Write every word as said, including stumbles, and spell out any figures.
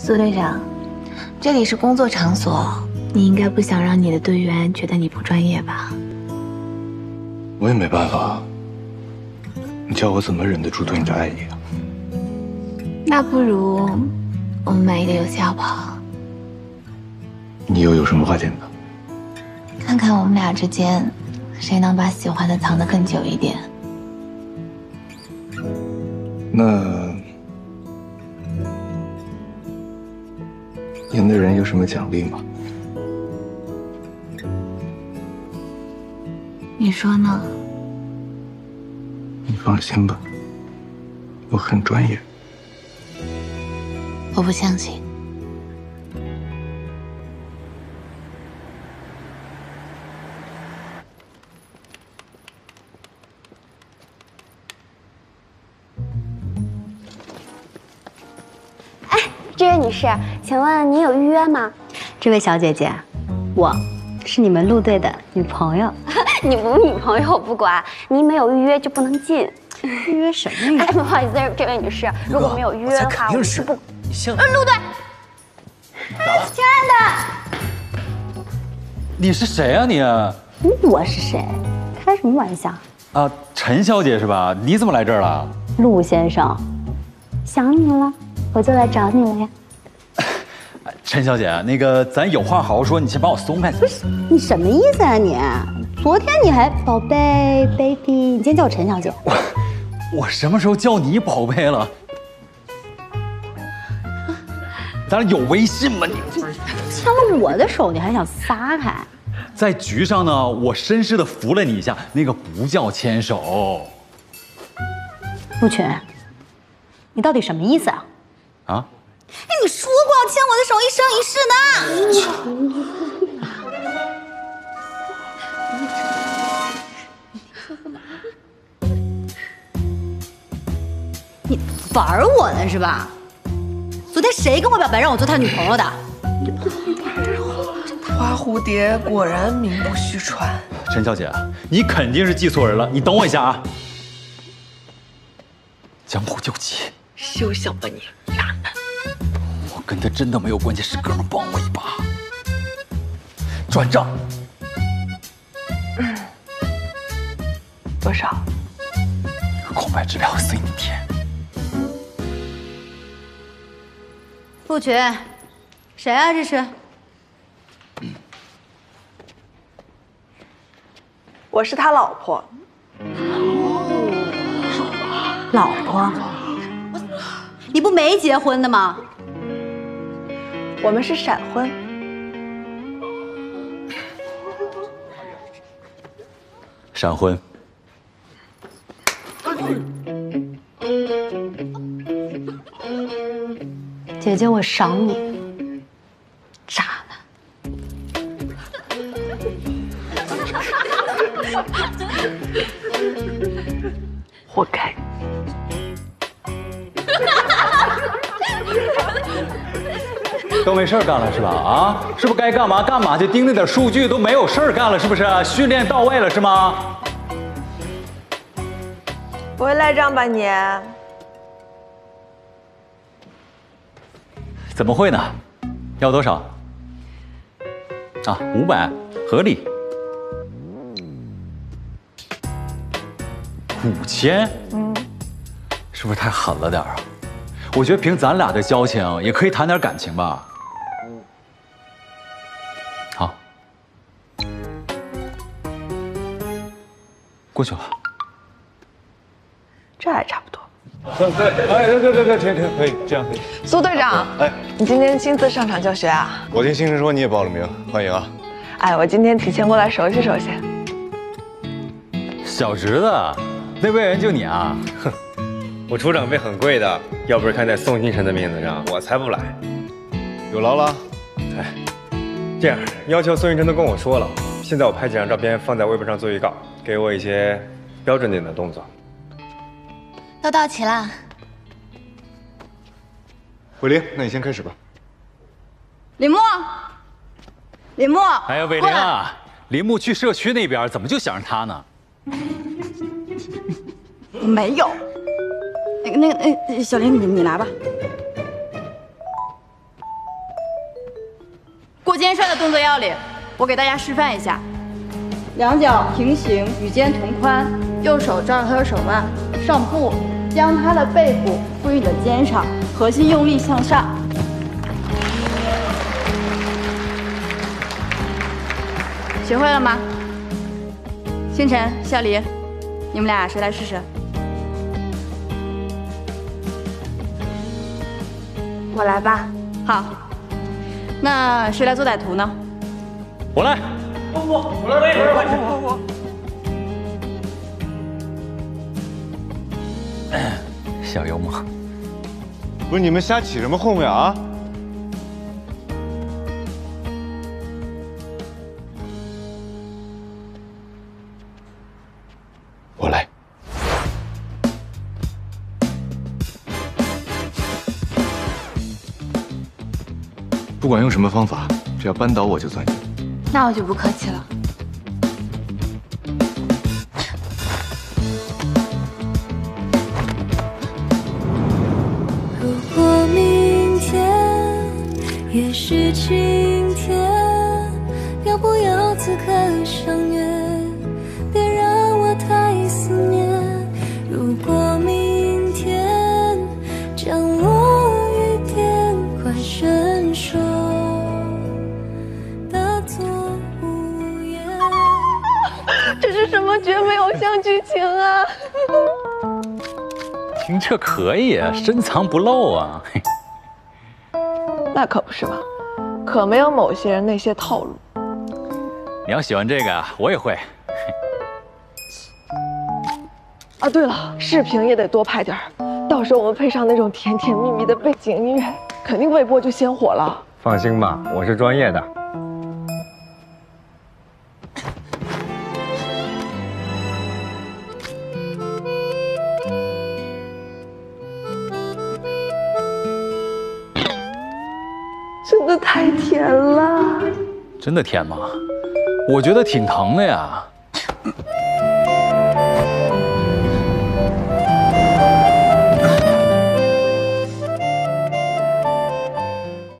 苏队长，这里是工作场所，你应该不想让你的队员觉得你不专业吧？ 我也没办法，你叫我怎么忍得住对你的爱意啊？ 那不如我们买一个游戏好不好？ 你又有什么话讲的？ 看看我们俩之间，谁能把喜欢的藏得更久一点。 那赢的人有什么奖励吗？ 你说呢？ 你放心吧，我很专业。 我不相信。 哎，这位女士，请问您有预约吗？ 这位小姐姐，我是你们陆队的女朋友。 你不女朋友我不管，您没有预约就不能进。 预约什么预约？ 哎，不好意思，这位女士，如果没有预约的话，我是不。 你先。 呃，陆队。 咋了？ 亲爱的。 你是谁啊你？ 我是谁？开什么玩笑？ 啊，陈小姐是吧？你怎么来这儿了？ 陆先生，想你了，我就来找你了呀。 陈小姐，那个咱有话好好说，你先把我松开。 不是，你什么意思啊你？昨天你还宝贝 baby， 你今天叫我陈小姐。 我我什么时候叫你宝贝了？咱俩有微信吗？你牵了我的手，你还想撒开？ 在局上呢，我绅士的扶了你一下，那个不叫牵手。 陆群，你到底什么意思啊？ 啊？ 哎，你说过要牵我的手，一生一世的。你玩我呢是吧？昨天谁跟我表白让我做他女朋友的？ 花蝴蝶果然名不虚传。 陈小姐，你肯定是记错人了，你等我一下啊。将苦就急， 休想吧你，渣男！ 我跟他真的没有关系，是哥们帮我一把。转账。 嗯，多少？ 空白支票随你填。 陆群，谁啊这是？ 我是他老婆。 老婆？你不没结婚的吗？ 我们是闪婚。 闪婚。 姐姐，我赏你，渣男。 活该。 都没事干了是吧？啊，是不是该干嘛干嘛去？盯着点数据都没有事干了，是不是？训练到位了是吗？ 不会赖账吧你？ 怎么会呢？要多少？啊，五百，合理。五千？嗯，是不是太狠了点啊？我觉得凭咱俩的交情，也可以谈点感情吧。好，过去了。 这还差不多。 对，哎，对对对对，停停，可以，这样可以。 苏队长，哎，你今天亲自上场教学啊？ 我听新生说你也报了名，欢迎啊！ 哎，我今天提前过来熟悉熟悉。 小侄子，那位人就你啊？ 哼，我出场费很贵的，要不是看在宋金城的面子上，我才不来。 有劳了。 哎，这样，要求宋金城都跟我说了，现在我拍几张照片放在微博上做预告，给我一些标准点的动作。 都到齐了。 伟林，那你先开始吧。 林默，林默， 哎呀，伟林啊，林木去社区那边，怎么就想着他呢？ 没有。那个那个，那小林，你你拿吧。 的动作要领，我给大家示范一下： 两脚平行，与肩同宽，右手抓着他的手腕，上步，将他的背部附于你的肩上，核心用力向上。学会了吗？星辰、笑离，你们俩谁来试试？ 我来吧。 好，那谁来做歹徒呢？ 我来。 不不，我来，我我我。 小幽默。 不是你们瞎起什么哄呀啊？ 我来。不管用什么方法，只要扳倒我就算赢。 那我就不客气了。 如果明天也是晴天，要不要此刻相约？别让我太思念。如果明天降落雨点，快伸手搭作屋檐。 这是什么绝美偶像剧情啊！ 听这可以，深藏不露啊。 那可不是嘛，可没有某些人那些套路。 你要喜欢这个，我也会。 啊，对了，视频也得多拍点儿，到时候我们配上那种甜甜蜜蜜的背景音乐，肯定微博就鲜火了。 放心吧，我是专业的。 真的太甜了。 真的甜吗？我觉得挺疼的呀。